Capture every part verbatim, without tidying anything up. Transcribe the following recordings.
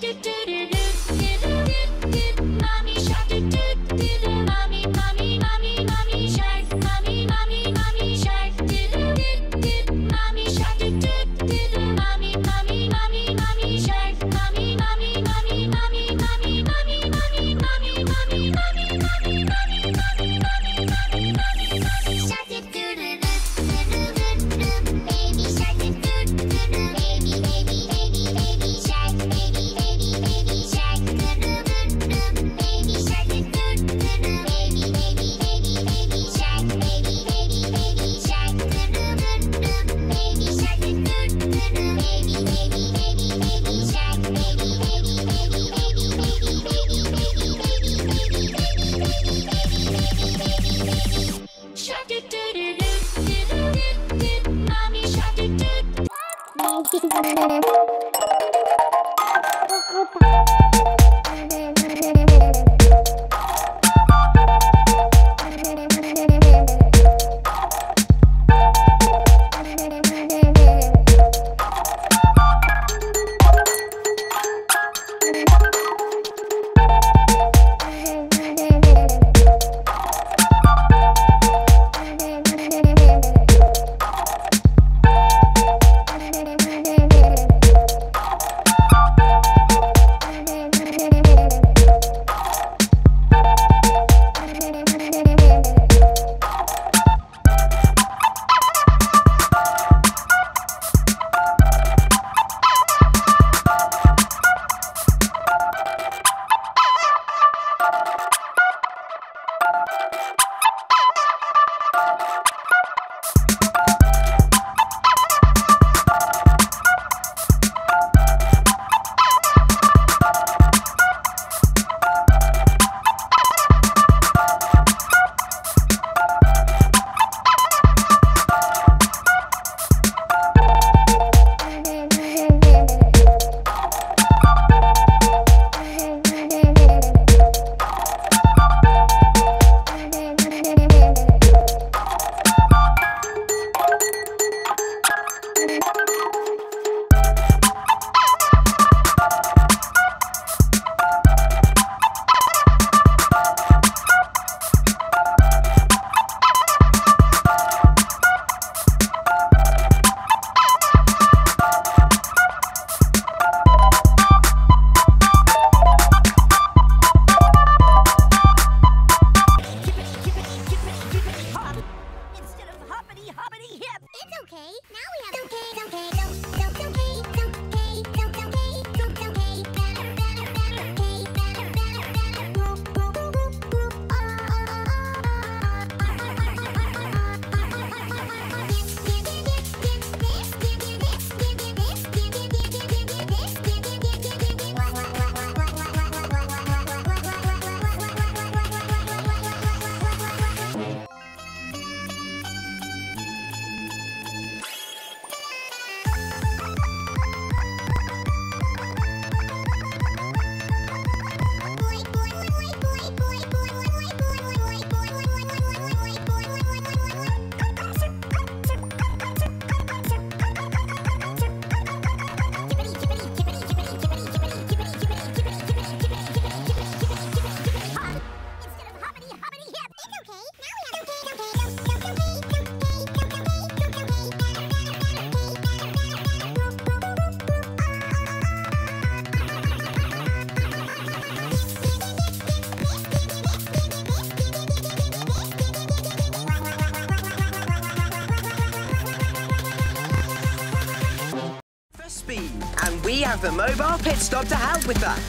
And we have the mobile pit stop to help with that.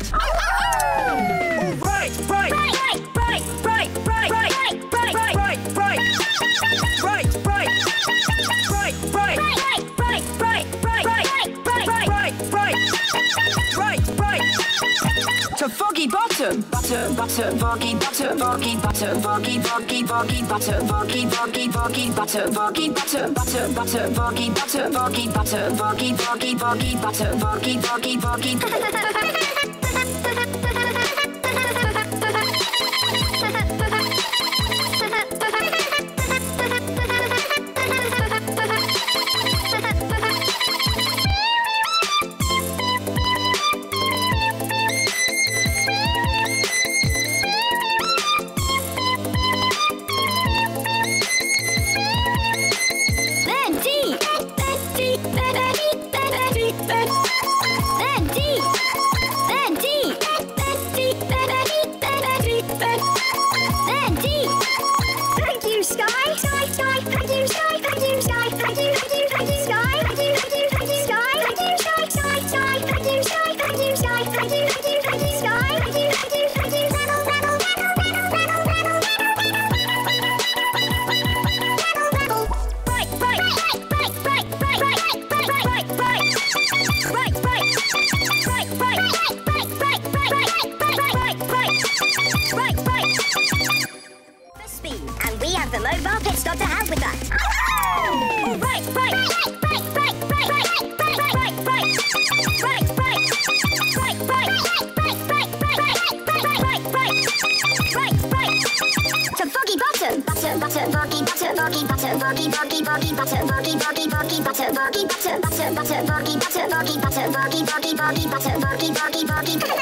Oh! All right, right, right, right, right, right, right, right, right, right, right, right, right, right, right, right, right, right, right, to foggy bottom. Butter, butter, foggy, butter, foggy, butter, foggy, foggy, foggy, butter, foggy, foggy, foggy, butter, foggy, butter, butter, butter, foggy, butter, foggy, butter, foggy, foggy, foggy, butter, foggy, foggy, foggy. Foggy butter, foggy butter, foggy foggy foggy butter, foggy foggy foggy butter, foggy butter, butter butter, foggy butter, foggy butter, foggy foggy foggy butter, foggy foggy foggy.